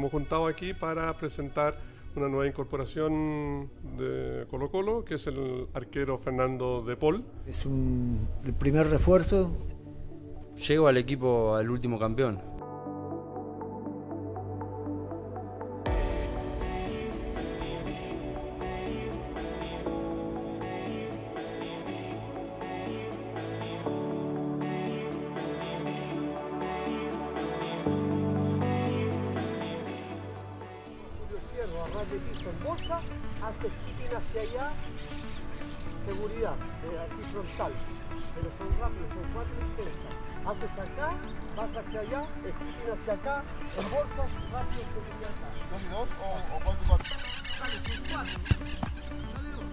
hemos juntado aquí para presentar una nueva incorporación de Colo-Colo, que es el arquero Fernando De Paul. Es el primer refuerzo. Llego al equipo, al último campeón. De piso en bolsa, hace spin hacia allá, seguridad, aquí frontal, pero son rápidos, son 4 intensas. Haces acá, vas hacia allá, spin hacia acá, en bolsa, rápido, seguridad acá. ¿Son 2 o 4? Dale, son 4. Dale 2.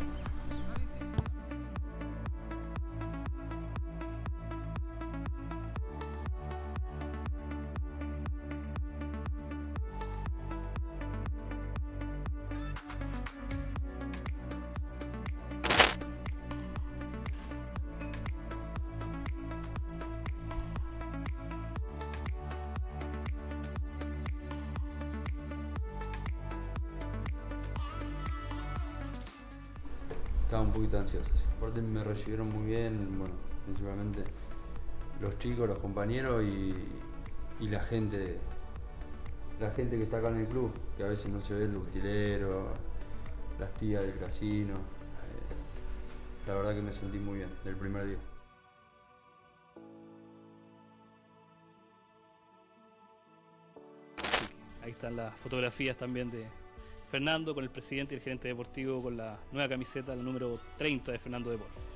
Estaba un poquito ansioso. Aparte me recibieron muy bien, bueno, principalmente los chicos, los compañeros y la gente que está acá en el club, que a veces no se ve, el utilero, las tías del casino. La verdad que me sentí muy bien del primer día. Ahí están las fotografías también de Fernando con el presidente y el gerente deportivo con la nueva camiseta, la número 30 de Fernando De Paul.